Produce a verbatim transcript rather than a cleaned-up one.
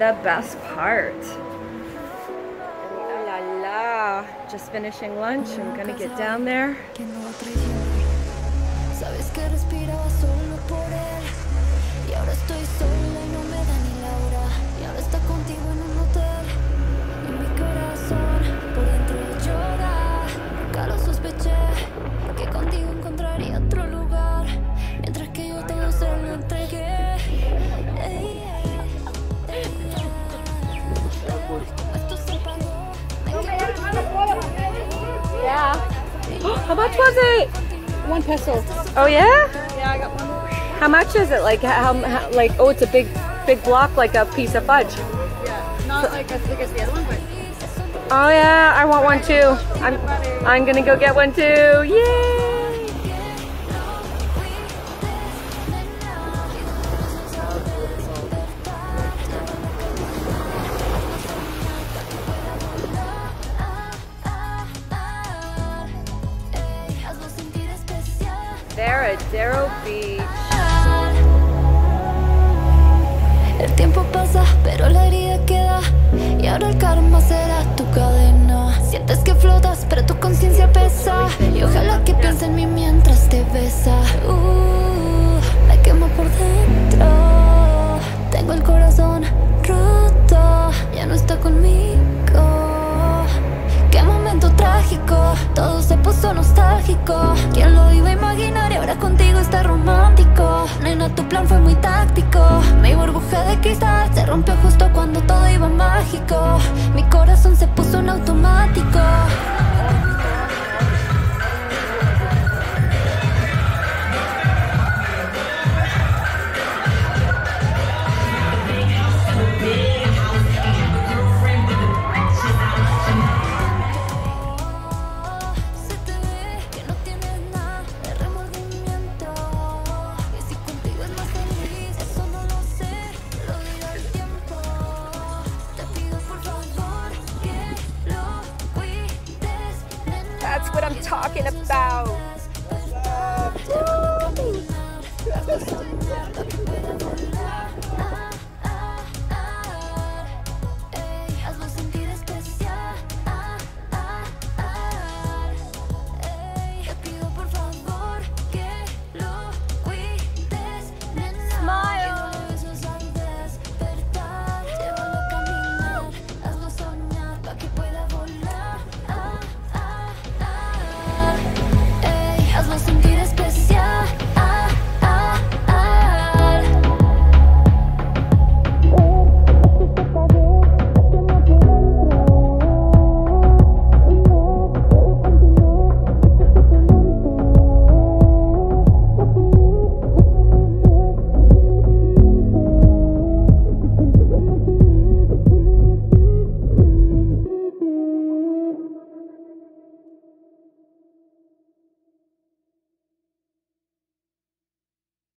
the best part. La la la. Just finishing lunch. I'm gonna get down there. Sabes que respiraba solo por él y ahora estoy sola y no me da ni la hora y ahora está contigo en un hotel y mi corazón por dentro llora. Nunca lo sospeché que contigo encontraría otro lugar mientras que yo todo se lo entregué. Ey, ey, ey, esto se pagó. Yeah. How much was it? One peso. Oh yeah? Yeah, I got one. How much is it? Like how, how like oh it's a big big block like a piece of fudge. Yeah, not like as big as the other one, but Oh yeah, I want one too. I'm I'm gonna go get one too. Yay! Veradero Beach. El tiempo pasa, pero la herida queda y ahora el karma será tu cadena. Sientes que flotas, pero tu conciencia pesa y ojalá que piense en mí mientras te besa. Uh, me quemo por dentro, tengo el corazón roto, ya no está conmigo. Qué momento trágico, todo se puso nostálgico. ¿Quién lo iba a imaginar? Y ahora contigo está romántico. Nena, tu plan fue muy táctico. Mi burbuja de cristal se rompió justo cuando todo iba mágico. Mi corazón se puso en automático. That's what I'm talking about. Woo!